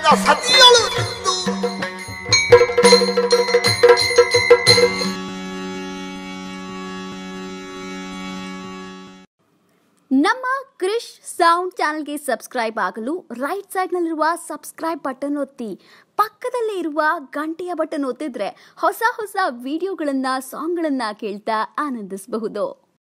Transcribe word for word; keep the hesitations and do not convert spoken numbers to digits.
ನಿನ್ನ ಸತಿಯಳು ಎಂದು ನಮ್ಮ ಕ್ರಿಶ್ ಸೌಂಡ್ ಚಾನೆಲ್ಗೆ ಸಬ್ಸ್ಕ್ರೈಬ್ ಆಗಲು ರೈಟ್ ಸೈಡ್ನಲ್ಲಿರುವ ಸಬ್ಸ್ಕ್ರೈಬ್ ಬಟನ್ ಒತ್ತಿ, ಪಕ್ಕದಲ್ಲೇ ಇರುವ ಗಂಟೆಯ ಬಟನ್ ಒತ್ತಿದ್ರೆ ಹೊಸ ಹೊಸ ವಿಡಿಯೋಗಳನ್ನು ಸಾಂಗ್ಗಳನ್ನು ಕೇಳ್ತಾ ಆನಂದಿಸಬಹುದು.